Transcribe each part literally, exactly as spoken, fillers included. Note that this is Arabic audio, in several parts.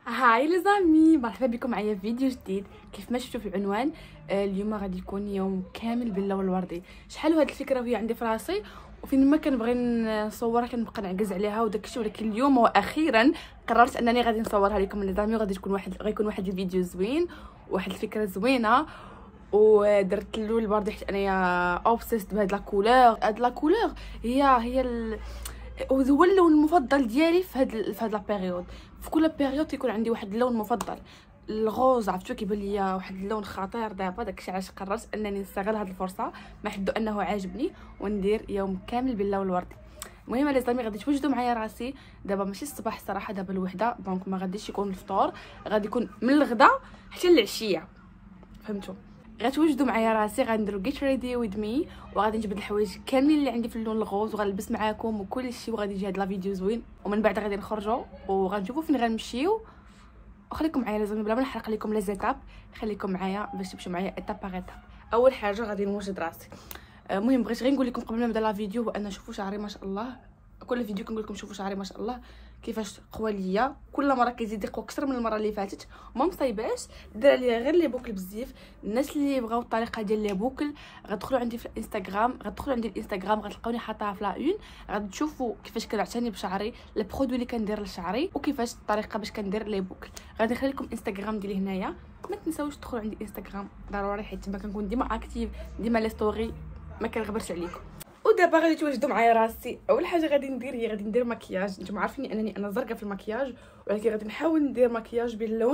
هاي لي زامي، مرحبا بكم معايا في فيديو جديد. كيف ما شفتوا في العنوان آه اليوم غادي يكون يوم كامل باللون الوردي. شحال وهاد الفكره وهي عندي في راسي، وفين ما كنبغي نصورها كنبقى نعكز عليها وداكشي، ولكن اليوم واخيرا قررت انني غادي نصورها لكم لي زامي، وغادي تكون واحد غيكون واحد الفيديو زوين وواحد الفكره زوينه. ودرت اللون الوردي حيت انايا اوبسيست بهاد لا كولور. هاد لا كولور هي هي ال... هو اللون المفضل ديالي في هاد في هاد لا بيريود. في كل بيريود تيكون عندي واحد اللون مفضل. الغوز عرفتو كيبان ليا واحد اللون خطير دابا، داكشي علاش قررت انني نستغل هاد الفرصه ما حدو انه عاجبني وندير يوم كامل باللون الوردي. المهم لي زامي غادي توجدوا معايا راسي دابا، ماشي الصباح الصراحه، دابا الوحده، دونك ما غاديش يكون الفطور، غادي يكون من الغدا حتى العشيه، فهمتوا؟ غتوجدوا معايا راسي، غنديروا جيت ريدي ويز مي، وغادي نجبد الحوايج كاملين اللي عندي في اللون الغوز وغنلبس معاكم وكل شيء، وغادي يجي هاد لا فيديو زوين. ومن بعد غادي نخرجوا وغنشوفوا فين غنمشيو. وخليكم معايا لازم بلا ما نحرق لكم لي زيتاب، خليكم معايا باش تمشيو معايا ايتاب باغ ايتاب. اول حاجه غادي نوجد راسي. المهم بغيت غير نقول لكم قبل ما نبدا لا فيديو، هو ان شوفوا شعري ما شاء الله. كل فيديو كنقول لكم شوفوا شعري ما شاء الله كيفاش قوى ليا، كل مره كيزيد يقوى اكثر من المره اللي فاتت. وما مصايباش دير عليا غير لي بوكل بزاف. الناس اللي بغاو الطريقه ديال لي بوكل غتدخلوا عندي في الانستغرام، غتدخلوا عندي الانستغرام غتلقاوني حاطاها في لا اون، غادي تشوفوا كيفاش كنعتني بشعري، لي برودوي اللي كندير لشعري، وكيفاش الطريقه باش كندير لي بوكل. غادي نخلي لكم انستغرام ديالي هنايا، ما تنساوش تدخلوا عندي انستغرام ضروري، حيت تما كنكون ديما اكتيف، ديما لي ستوري، ما كنغبرش عليكم. ودابا غادي توجدوا معايا راسي. اول حاجه غادي ندير هي غادي ندير مكياج. نتوما عارفين انني انا زرقاء في المكياج، ولكن غادي نحاول ندير مكياج باللون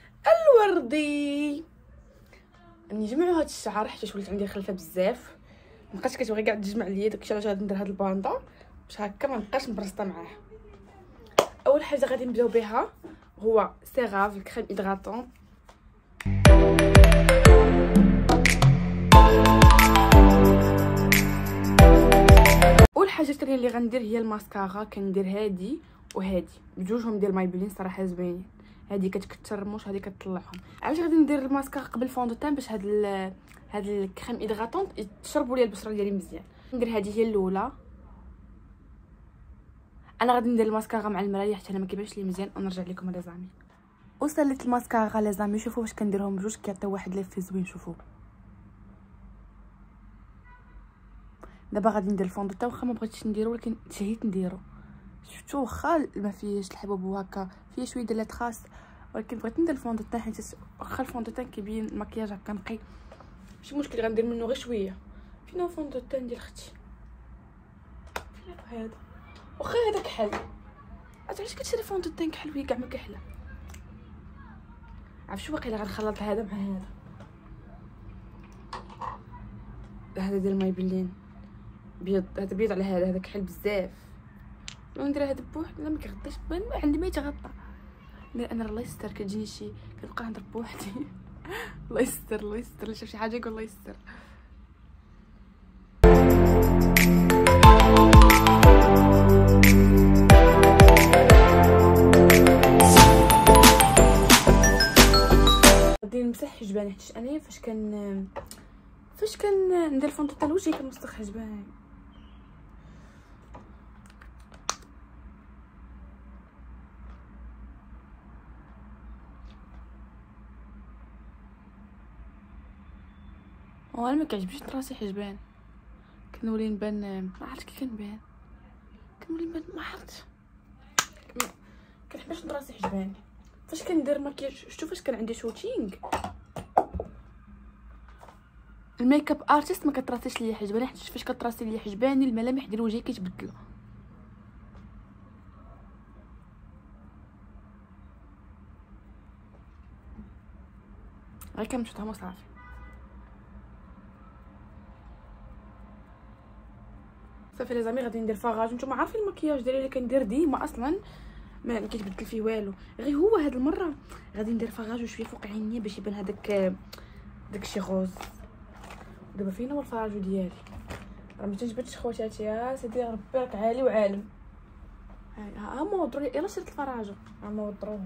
الوردي. نجمعوا هاد الشعر حيت وليت عندي خلفه بزاف، مابقاش كتبغي كاع تجمع ليا، داكشي علاش غادي ندير هاد الباندا باش هكا ما نبقاش مبرسطه معاه. اول حاجه غادي نبداو بها هو سيغاف الكريم هيدراتون. الحاجه الثانيه اللي غندير هي الماسكارا. كندير هادي وهادي بجوجهم ديال مايبلين صراحه زوينين، هادي كتكثر الرموش، هادي كتطلعهم. علاش غادي ندير الماسكارا قبل فوندوتان؟ باش هاد ال... هاد الكريم هيدراتون تشربوا لي البشره ديالي مزيان. ندير هادي هي الاولى. انا غادي ندير الماسكارا مع المرايه حتى انا ما كيبانش لي مزيان، ونرجع لكم لي زامي. وساليت الماسكارا لي زامي، شوفوا واش كنديرهم بجوج كيعطيو واحد ليفي زوين. شوفوا دابا غادي ندير الفوندوتان، واخا ما بغيتش نديرو ولكن تشهيت نديرو. شفتوا واخا ما فيهش الحبوب وهكا فيه شويه ديال التراس، ولكن بغيت ندير الفوندوتان حيت واخا الفوندوتان كيبين المكياج هكا نقي، ماشي مشكل غندير منه غير شويه. فين هو الفوندوتان ديال اختي؟ فين هذا؟ واخا هذا كحل، علاش كتشري فوندوتان كحل وهي كاع ما كحله؟ عرفت شو واقيلا غنخلط هذا مع هذا. هذا ديال مايبلين بيض، هذا بيض على هذا، هذا كحل بزاف. لو ندير هذا بوحدي لا ما كيغطيش، بان عندي ما يتغطى. ندير انا الله يستر، كتجيني شي كنبقى نهضر بوحدي. الله يستر الله يستر، اللي شاف شي حاجه يقول الله يستر. غادي نمسح حجباني حيت انايا فاش كان فاش كان ندير فوندوتان وجهي كنوسخ حجباني. وانا ما كيعجبنيش راسي حجبان، كنولي نبان ما عرفت كي كنبان، كنولي نبان ما عرفت، كنحبش راسي حجباني. فاش كندير مكياج شفتوا فاش كان عندي شوتينغ الميك اب ارتست ما كتراسيش ليا حجباني، حيت فاش كتراسي ليا حجباني الملامح ديال وجهي كيتبدلوا. غير كنمشطهم وصافي. صافي لي زامي غادي ندير فاغاج. نتوما عارفين المكياج ديالي اللي كندير ديما اصلا ما كيتبدل فيه والو، غير هو هاد المره غادي ندير فاغاج وشويه فوق عينيا باش يبان هذاك داكشي غوز. دابا فين هو الفراجو ديالي؟ راه ما تجبدش خواتاتي. يا سيدي ربي راك عالي وعالم. هاي ها هما وضروا لي، يلا شريت الفراجو ها هما وضروهم.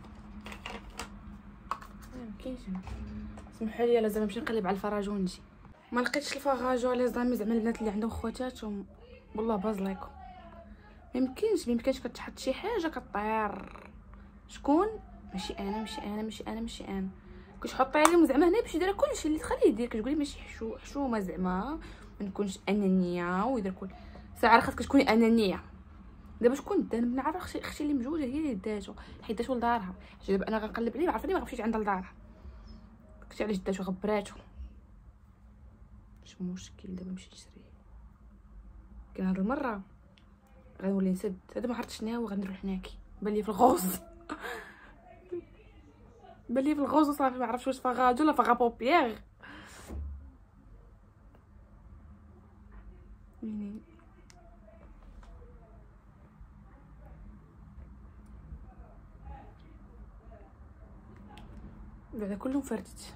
ما كاينش، سمحوا لي لازم نمشي نقلب على الفراجو ونجي. ما لقيتش الفراجو لي زامي، زعما البنات اللي عندهم خواتاتهم والله باز ليكم ما يمكنش ما يمكنش كتحط شي حاجه كطير. شكون ماشي انا ماشي انا ماشي انا ماشي انا كتحطي عليهم زعما هنا باش يدير كلشي اللي تخليه يدير. كتقولي ماشي حشو حشومه زعما ما نكونش انانيه ويدير كل ساعه خاصك تكوني انانيه. دابا شكون دا؟ انا نعرف اختي اختي اللي موجوده هي اللي داتو حيت داتو لدارها. دابا انا غنقلب عليه عرفتني ما غنمشيش عندها لدارها. داكشي علاش داتو غبراتو. مش مشكل دابا نمشي نشري. كان هاد المره غنولي نسد هذا ما عرفتش شنو هو غنروح ناكي بان لي في الغوص. بان لي في الغوص وصافي ما عرفتش واش فغاج ولا فغا بوبيير. يعني بعدا كلهم فردت.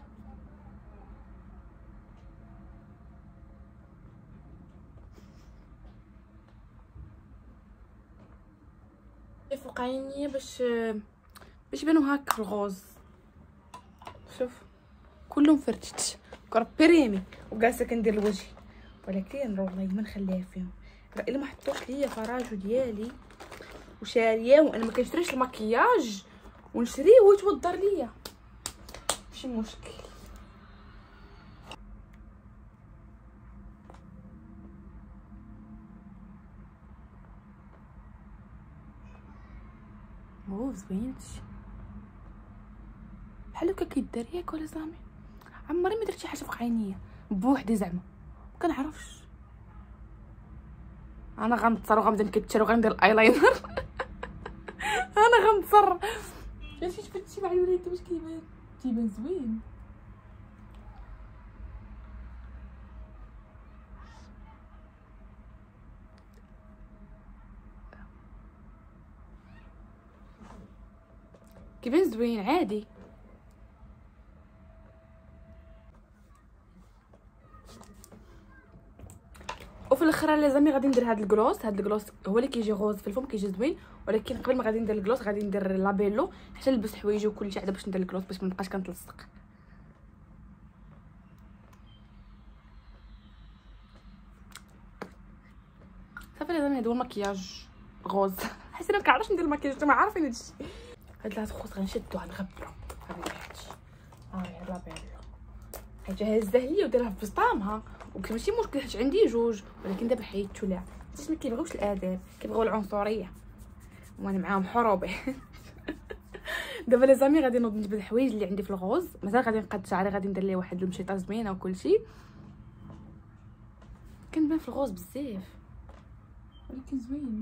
فوق عيني باش باش يبانو هكا في الغوز. شوف كلهم فردت كربي ريمي وجالسه كندير الوجه، ولكن والله ما نخليها فيهم الا ما حطوش ليا فراجو ديالي وشاريه وانا ما كنشريش المكياج ونشريه ويتوضر ليا ماشي مشكل. اوه زوين هادشي بحال هكا كيدار ياك ولا صامي. عمري ما درت شي حاجه فوق عينيا بوحدي زعما ما كنعرفش. انا غنتصر وغنبدا نكتر وغندير الايلاينر. انا غنتصر عرفتي شفتي مع الوليد واش كيبان كيبان زوين. كيبان زوين عادي. وفي الاخر لازمي غادي ندير هاد الكلوس. هاد الكلوس هو اللي كيجي غوز في الفم كيجي زوين، ولكن قبل ما غادي ندير الكلوس غادي ندير لابيلو حتى نلبس حوايجي وكلشي عاد باش ندير الكلوس باش ما نبقاش كنتلصق. صافي لازم هادو المكياج غوز. حيت انا مكنعرفش ندير المكياج نتوما عارفين هادشي. هاد الهاد خوت غنشدو غنغبرو هادي هادشي ها هي لابيلو حيت هازه ليا وديرها في بسطامها وقلت ماشي مشكل حيت عندي جوج، ولكن دابا حيدتو ليها حيت ما كيبغيوش الاداب كيبغيو العنصريه وانا معاهم حروبي. دابا لي زامي غادي نوض نجبد الحوايج اللي عندي في الغوز. مازال غادي نقاد شعري غادي ندير ليه واحد المشيطه زوينه وكلشي. كنبان في الغوز بزاف ولكن زوين.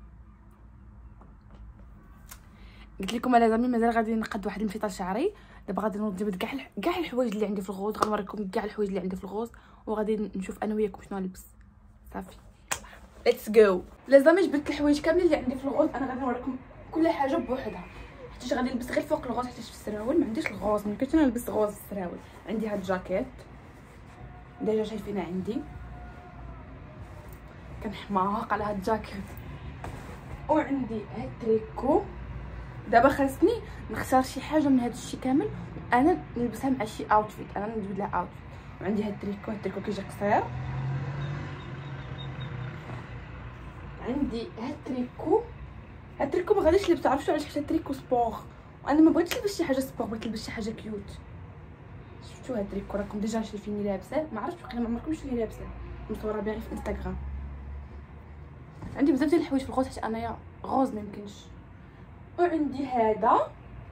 قلت لكم على زعما مازال غادي نقاد واحد المشيطه لشعري. دابا غادي نوض نجبد كاع كاع الحوايج اللي عندي في الغوز. غنوريكم كاع الحوايج اللي عندي في الغوز وغادي نشوف انا وياكم شنو نلبس. صافي ليتس جو. لازم جبدت الحوايج كاملين اللي عندي في الغوز. انا غادي نوريكم كل حاجه بوحدها حيت غادي نلبس غير فوق الغوز حيت في السراول ما عنديش الغوز. ما يمكنش انا نلبس غوز في السراول. عندي هاد الجاكيت ديجا شايفينها عندي كنحماق على هاد الجاكيت، وعندي هاد التريكو. دابا خاصني نختار شي حاجه من هاد الشيء كامل انا نلبسها مع شي اوتفيت انا نجبد لها اوتفيت. وعندي هاد التريكو هاد التريكو كيجي قصير. عندي هاد التريكو هاد التريكو ما غاديش نلبسو عرفتو علاش؟ حيت التريكو سبور وانا ما بغيتش نلبس شي حاجه سبور، بغيت نلبس شي حاجه كيوت. شفتو هاد التريكو راكم ديجا شايفيني لابسه. ما عرفتش واقيلا ما عمركم شفتوني لابسه مصوره بها في انستغرام. عندي بزاف ديال الحوايج في الغوز حيت انايا غوز ما يمكنش. وعندي هذا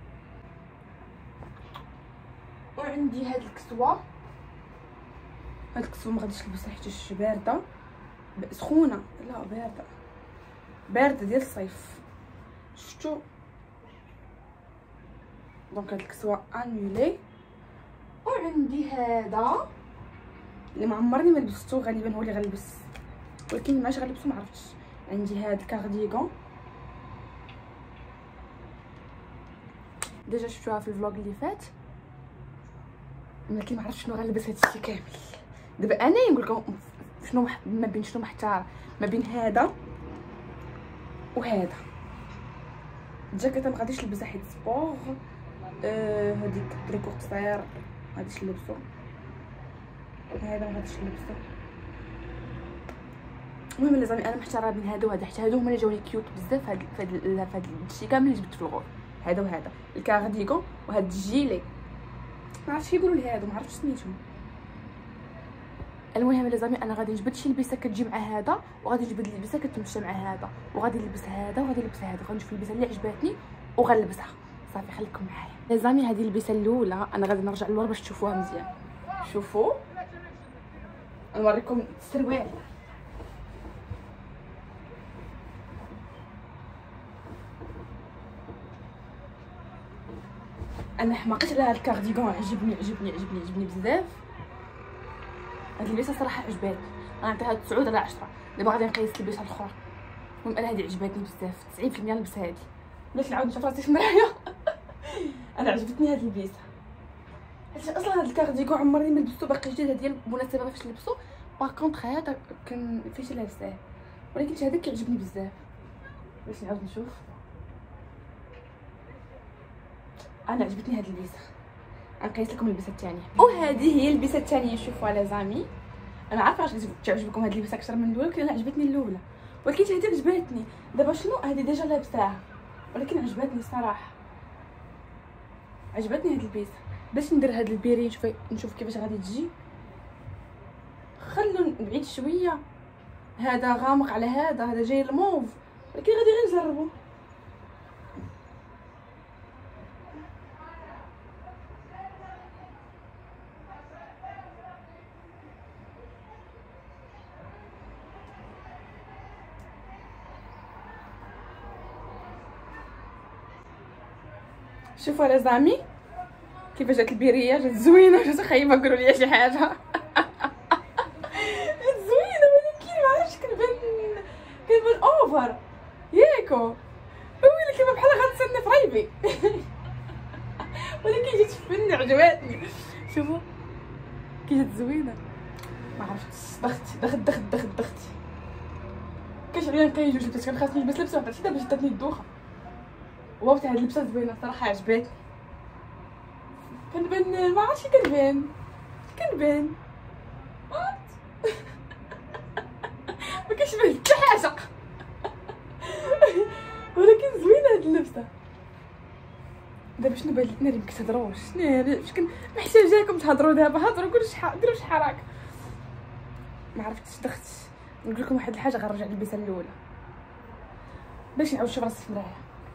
وعندي هاد الكسوه. هاد الكسوه ما غاديش نلبسها حيت بارده سخونه لا بارده بارده ديال الصيف. شفتو دونك هاد الكسوه انولي. وعندي هذا اللي ما عمرني ما لبستو غالبا هو اللي غنلبس ولكن ماش غنلبسو ما عرفتش. عندي هاد الكارديغون ديجا شفتوها في الفلوق اللي فات ولكن ما عرفتش شنو غنلبس هادشي كامل. دابا انا نقول لكم شنو ما بين شنو محتار ما بين هذا وهذا. الجاكيطه ما غاديش نلبسها حيت سبور. آه هذيك التريكو قصير ما غاديش نلبسو. هذا ما غاديش نلبسو. المهم لازم انا محتاره بين هذا وهذا حيت هادو هما اللي جاوني كيوت بزاف. هاد هاد هاد الشيء كامل اللي جبت في الغول هذا وهذا الكارديغون وهاد الجيلي ما عرفتش كيقولوا لهادو ما عرفتش سميتهم. المهم لي زامي انا غادي نجبد شي لبسه كتجي مع هذا وغادي نجبد لبسه كتمشى مع هذا وغادي نلبس هذا وغادي نلبس هذا. غنشوف اللبسه اللي عجباتني وغنلبسها صافي. خليكم معايا لي زامي. هذه اللبسه الاولى انا غادي نرجع للور باش تشوفوها مزيان. شوفوا نوريكم السروال. انا حماقيت على هاد الكارديغون عجبني عجبني عجبني عجبني بزاف. هاد اللبسه صراحه عجباتني غنعطيها تسعة على عشرة. دابا غادي نقيس اللبسه الاخرى. المهم انا هادي عجباتني بزاف تسعين في المية نلبس هادي. بلاش نعاود نشوف راسي في المرايه. انا عجبتني هاد اللبسه حيت اصلا هاد الكارديغون عمرني ما لبستو باقي جديد. هادي المناسبه فاش لبسو باغ كونطخ هذا كان فاش لابساه ولكن هذا كيعجبني بزاف. باش نعاود نشوف. انا عجبتني هاد اللبسه. غنقيس لكم اللبسه الثانيه وهذه هي اللبسه الثانيه. شوفوا لي زامي انا عارفه واش تعجبكم هاد اللبسه اكثر من الاولى ولكن انا عجبتني الاولى ولكن هذه عجبتني. دابا شنو هذه ديجا لابساها ولكن عجبتني صراحه. عجبتني هاد اللبسه. باش ندير هاد البيري نشوف نشوف كيفاش غادي تجي. خلوا بعيد شويه. هذا غامق على هذا هذا جاي الموف ولكن غادي غير نجربو. شوفوا لي زامي كيفاش جات البيريه. جات زوينه جات خايبه قولوا لي شي حاجه. جات زوينه ولكن ما عرفتش كنبان كنبان اوفر ياكو. ويلي كيما بحال غتسنى في ريبي. ولكن جات فن عجباتني. شوفوا كي جات زوينه. ما عرفتش دخت دخت دخت دخت دخت كنشعل نقي جوج لبسات. كان خاصني نلبس لبسه وحده حتى باش جاتني الدوخه. واو تاع هاد اللبسه زوينه صراحه عجباتني. كنبان ما عرفتش كنبان كنبان ما كنشبه حتى حاجه. ولكن زوينه هاد اللبسه. دابا شنو بان لي ما كتهضروش واش كن محتاجاكم تهضروا دابا. هضروا كلشي شحال ديروا شي حركه. ما عرفتش دخت نقول لكم واحد الحاجه. غنرجع للبسه الاولى باش نعاود نشوف راسي في المرايه.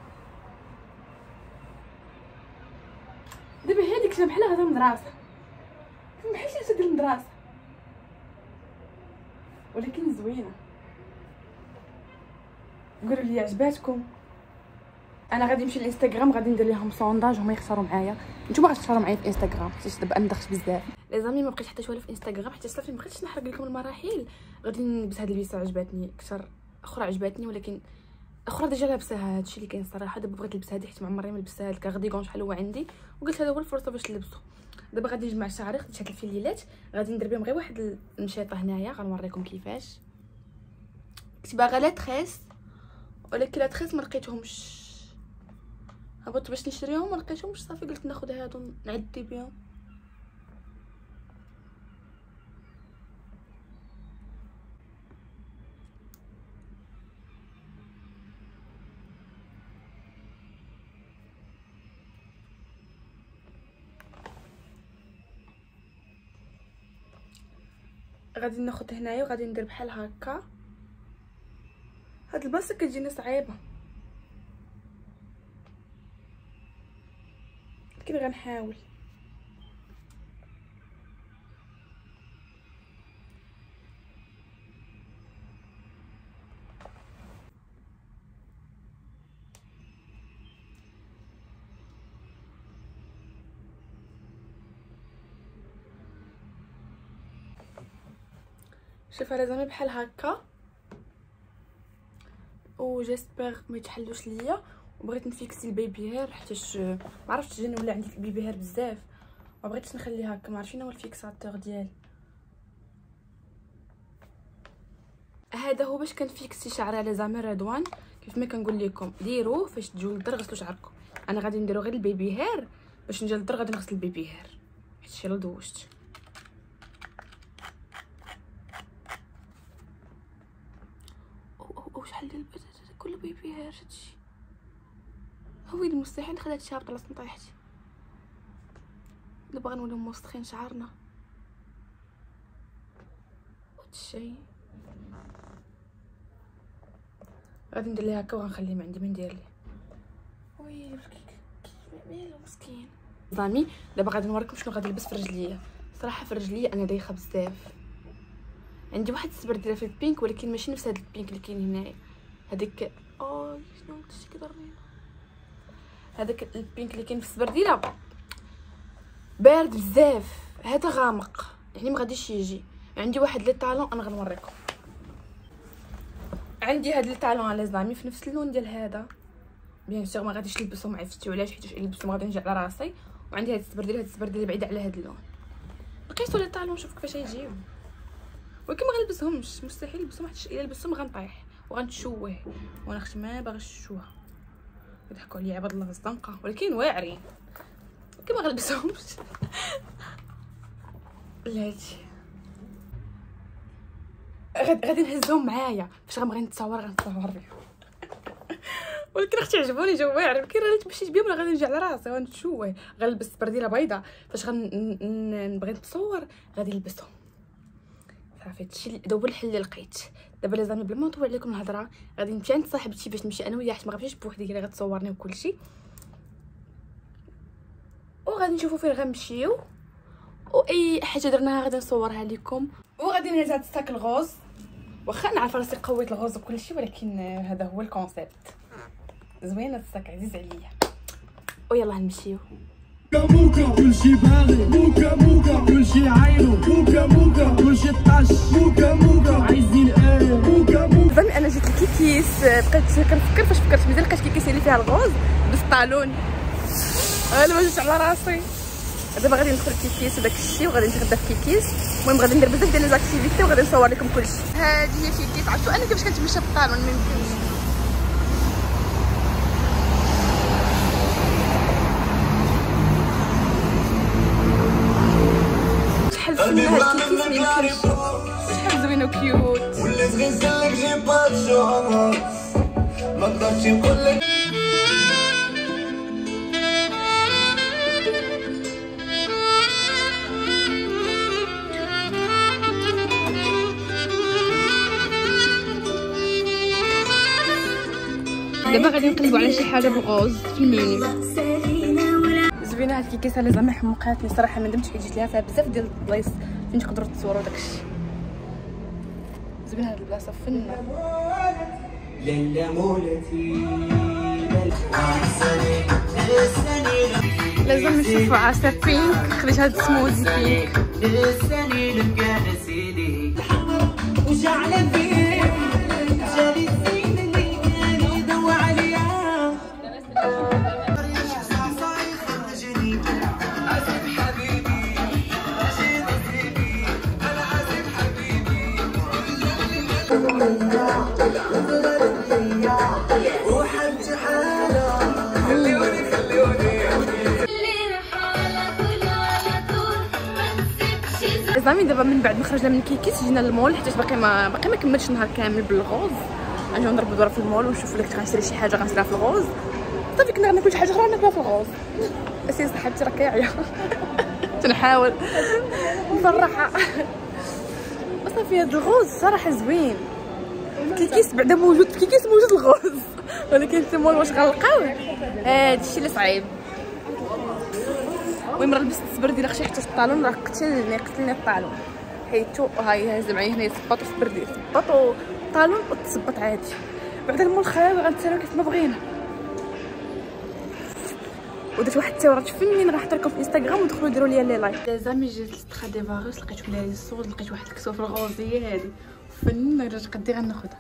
دابا هذيك كنا بحال هذا المدرسه بحال شي ديال المدرسه ولكن زوينه. قولوا لي عجباتكم. انا غادي نمشي للانستغرام غادي ندير لهم سونداج هما يختاروا معايا. نتوما غتختاروا معايا في انستغرام حيت دابا انا دخلت بزاف لي زامي. ما بقيت حتى شي والو في انستغرام حيت صافي ما بغيتش نحرق لكم المراحل. غادي نلبس هاد اللبسه عجباتني اكثر. اخرى عجباتني ولكن اخرى ديجا لابساها. هادشي اللي كاين الصراحه. دابا بغيت نلبس هادي حيت ما عمري ما لبستها. هاد الكارديغون شحال هو عندي وقلت هذا هو الفرصه باش نلبسو. دابا غادي نجمع شعري. خديت هاد الفيليلات غادي ندير بهم غير واحد المشيطه هنايا غنوريكم كيفاش. كنت باغا لا تريس ولكن لا تريس ما لقيتهمش. هبطت باش نشريهم ما لقيتهمش صافي قلت ناخذ هادو نعدي بهم. غادي ناخذ هنايا وغادي ندير بحال هكا. هاد البلاصه كتجيني صعيبه لكن غنحاول. شوفوا لي زعما بحال هكا و جيسبر ما يتحلوش ليا. وبغيت نفيكسي البيبي هير حيتاش ما عرفتش جاني ولا عندي البيبي هير بزاف ما بغيتش نخليه هكا. ما عرفتش شنو هو الفيكساتور ديالي. هذا هو باش كنفيكسي شعري على زعما رضوان. كيف ما كنقول لكم ديروه فاش تجيو للدار غسلوا شعركم. انا غادي نديرو غير البيبي هير باش نجي للدار غادي نغسل البيبي هير حيت شي لا دوشت. او او شحال ديال البنات كل بيبي هير هادشي. هو المستحيل نخلي هادشي هابط على طيحتي. دابا غنوليو موسخين شعرنا هادشي. غادي ندير ليه هكا وغنخليه من عندي من ندير ليه. وي مالو مسكين. ظامي دابا غادي نوريكم شنو غادي نلبس في رجليا. صراحه في رجليا انا دايخه بزاف. عندي واحد السبرديله في البينك ولكن ماشي نفس هاد البينك اللي كاين هنايا. هذيك اوه شنو هادشي كيضرني. هذاك البينك اللي كاين في السبرديله بارد بزاف. هذا غامق يعني ما غاديش يجي. عندي واحد لي طالون انا غنوريكم. عندي هاد لي طالون لي زامي في نفس اللون ديال هذا. بيان سور ما غاديش نلبسهم. عرفتوا علاش؟ حيت الا لبستهم غادي نرجع على راسي. وعندي هاد السبرديله هاد السبرديله بعيده على هاد اللون. لقيتو لي طالون شوف كيفاش يجيو ولكن ما غنلبسهمش. مستحيل نلبسهم حيت الا لبستهم غنطيح وغنتشوه وانا اختي ما باغاش نشوه. يضحكوا عليا عباد الله في الزنقه ولكن واعرين ولكن ما غنلبسهمش. لا هادشي غادي نهزهم معايا فاش غنبغي نتصور غنتصور بهم. ولكن اختي عجبوني جو واعر. كي راه مشيت بهم راه غادي نرجع على راسي غنتشوه. غنلبس برديله بيضاء فاش غنبغي نتصور غادي نلبسهم. صافي هادشي هو الحل اللي لقيت. دابا لازم بلا ما نطول عليكم الهضره غادي نمشي عند صاحبتي باش نمشي انا وياها حيت ما غنمشيش بوحدي اللي غتصورني وكلشي. وغادي نشوفوا فين غنمشيو واي حاجه درناها غادي نصورها لكم. وغادي نهز هاد الساك الغوز. واخا نعرف راسي قويت الغوز وكلشي ولكن هذا هو الكونسيبت. زوين هاد الساك عزيز عليا. ويلا نمشيو. موكا كلشي باغي موكا موكا كلشي عاينو موكا موكا كلشي طاش موكا موكا عايزين ايه موكا موكا. ظن انا جيت لكيكيس بقيت كنفكر فاش فكرت مزيان لقيت كيكيس اللي فيها الغوز بالطالون. انا ما جيتش على راسي. دابا غادي ندخل كيكيس وداك الشيء وغادي نتغدى في كيكيس. المهم غادي ندير بزاف ديال لي زاكتيفيتي وغادي نصور لكم كلشي. هذه هي كيكيس. عرفتوا انا كيفاش كنتمشى بالطالون ما يمكنش. شحال زوينه هاد الكيكيس ما يمكنش. شحال زوينه وكيوت. وليت غنسلك جيبات شهور ما قدرتش نقول لك. دابا غادي نقلبوا على شي حاجه بالغوز في المينيو. زوينه هاد الكيكيسه اللي زعما حمقاتني صراحه ما ندمتش حيت جيت ليها فيها بزاف ديال البلايص فين تقدروا تصوروا داكشي. زوينه هاد البلاصه فنه. لالا مولاتي لازم نشوفوا عصير بينك. خديت هاد السموزي بينك وجعل فيه جالي الزين اللي كان يدوى عليا. عازف حبيبي عشان حبيبي انا عازف حبيبي وحبت حالة خليوني خليوني زعما. دابا من بعد ما خرجنا من الكيكيس جينا للمول حيت باقي ما باقي ما كملتش النهار كامل بالغوز. غنجيو نضربوا دوره في المول ونشوفوا لك غنشري شي حاجه غنشريها في الغوز. صافي كنا غناكل شي حاجه اخرى ناكلها في الغوز. اسي صاحبتي راه كاعيه تنحاول نفرحها. وصافي هاد الغوز صراحه زوين. الكيكيس بعدا موجود في الكيكيس موجود الغوز ولكن في المول واش غنلقاوه هادشي اللي صعيب. المهم راه لبست السبرديله خشي حتى الطالون راه قتلني قتلني الطالون حيتو هاي هاز معايا هنايا صباط وسبرديل صباط وطالون وتصبط عادي. بعدا المول خاوي غنتسالو كيف ما بغينا. ودرت واحد التصاورات فنين غنحط لكم في انستغرام ودخلوا ديروا ليا لي لايك. زعما جيت للتخا دي فاغوس لقيت ولا الصوت لقيت واحد الكسوه في الغوزيه هادي فنين راه قدي غناخذها.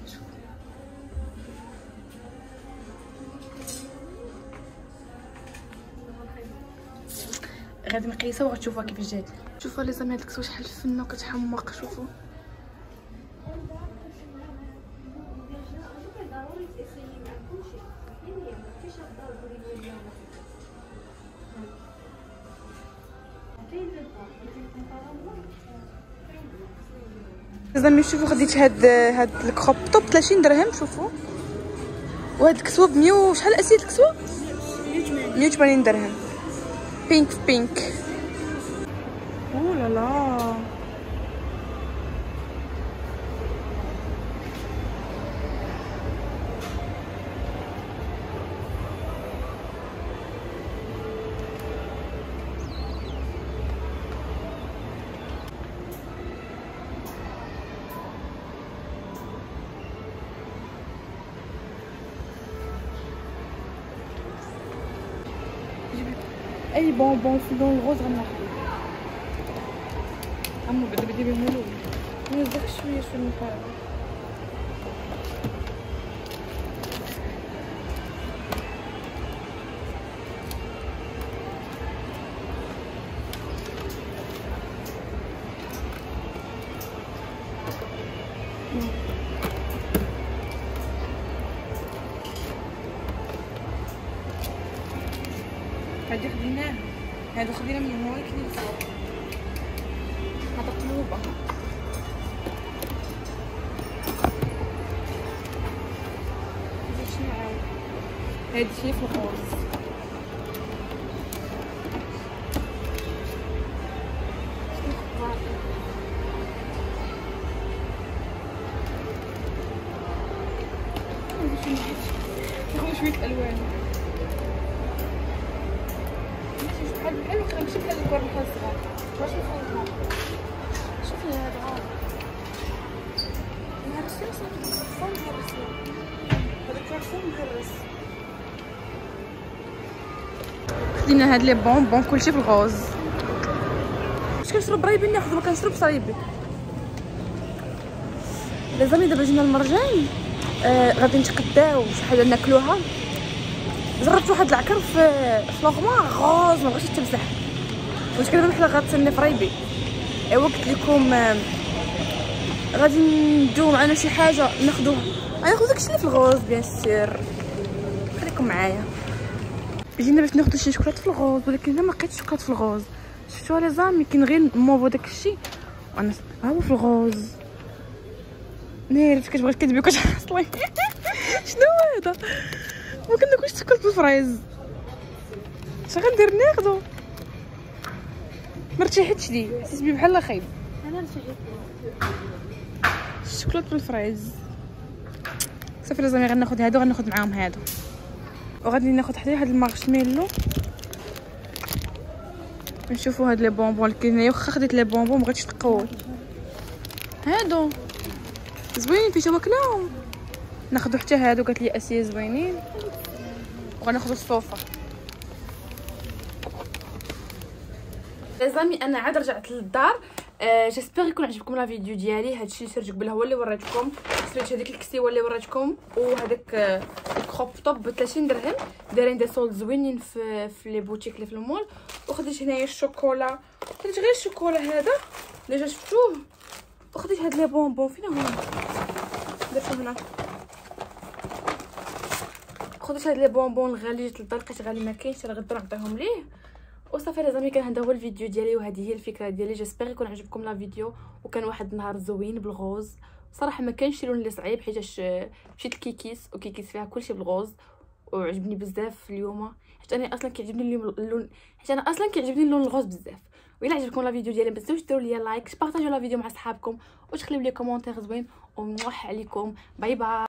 غادي نقيسها وغتشوفوها كيفاش جات. شوفوا لي زعما هاد الكسوه شحال فنه وكتحمق. شوفوا زعما شوفوا خديت هاد هاد الكروب توب ثلاثين درهم. شوفوا وهاد الكسوه ب مية وشحال اسيت الكسوه مية وثمانين درهم. بينك في بينك. اوه لا لا اي بونبون في اللون الغوز غناخدو. عمو بدا بدي بهم لون نزيد شويه شويه من الفرق. هادي خديناها، هادو خدينا من هون كاين الفوق. هذا قلوبه. هادي شنو عاود؟ هادي شي في الغوز. هادي شنو ناخذ شويه الوان. بحال بحال ماشي بحال الكور بحال الصغار. واش نخلطهم؟ شوفي هذا عاد مهرسين صافي فون مهرسين. هذا كارفون مهرس. خدينا هاد لي بونبون كلشي في الغوز. واش كنشرب رايبي ناخذ ما كنشربش رايبي. لي زامي دابا جينا المرجان آه غادي نتقداو شي حاجه ناكلوها. جربت واحد العكر في في لوغما غوز ما بغيتش تمسح. واش كدابا حنا غاتسني في رايبي. ايوا قلت لكم آه غادي ندوو معنا شي حاجه ناخذوها. غناخذ داكشي اللي في الغوز بيان سير. خليكم معايا. جينا باش ناخذ شي شوكولات في الغوز ولكن انا ما لقيتش شوكولات في الغوز. شفتوها لي زامي كاين غير موفو داكشي وانا ها هو في الغوز. ناري كتبغي كدبي كتحصلي. شنو هذا؟ ما كناكلش شوكولات بالفريز. اش غندير ناخذو؟ ما ارتحتش لي حسيت بيه بحال خايب. انا ارتحت الشوكولات بالفريز. صافي لازم غناخذ هادو غناخذ معاهم هادو وغادي ناخذ حتى هاد المارشميلو. نشوفوا هاد لي بونبون اللي كاينين. واخا خديت لي بونبون مبغيتش تقول هادو زوينين فاش واكلاهم. ناخذوا حتى هادو قالت لي اسيه زوينين وغناخذوا الصوفه. لازمي انا عاد رجعت للدار. أه جيسبر يكون عجبكم لا فيديو ديالي. هادشي اللي سيرت قبل هو اللي وريتكم. شريت هذيك الكسيوه اللي وريتكم وهذاك أه الكروب توب ب ثلاثين درهم دايرين دي سولد زوينين في في لي بوتيك اللي في المول. وخديت هنايا الشوكولا. خديت غير الشوكولا هذا اللي جا شفتوه. وخديت هاد لي بونبون فين هما درتهم هنا. خديت هاد لي بونبون الغالي جيت للدار لقيت غالي ما كاينش راه غدا نعطيهم ليه. وصافي لازمي كان هذا هو الفيديو ديالي وهذه هي الفكره ديالي. جيسبر يكون عجبكم لا فيديو وكان واحد النهار زوين بالغوز. صراحه ما كانش شي لون اللي صعيب حيتاش مشيت لكيكيس وكيكيس فيها كلشي بالغوز وعجبني بزاف اليوم حيت انا اصلا كيعجبني اليوم اللون حيت انا اصلا كيعجبني اللون الغوز بزاف. وإلا عجبكم لا فيديو ديالي ما تنساوش ديروا لي لايك بارطاجيو لا فيديو مع صحابكم وتخليو لي كومونتير زوين وموح عليكم. باي باي.